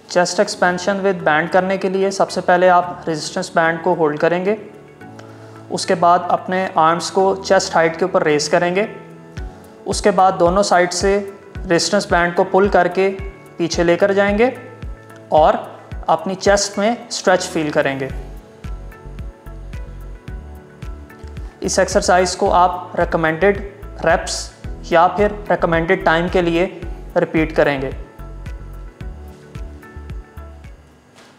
Chest expansion with band करने के लिए सबसे पहले आप रेजिस्टेंस बैंड को होल्ड करेंगे। उसके बाद अपने आर्म्स को चेस्ट हाइट के ऊपर रेस करेंगे। उसके बाद दोनों साइड से रेजिस्टेंस बैंड को पुल करके पीछे लेकर जाएंगे और अपनी चेस्ट में स्ट्रेच फील करेंगे। इस एक्सरसाइज को आप रिकमेंडेड रेप्स या फिर रिकमेंडेड टाइम के लिए रिपीट करेंगे।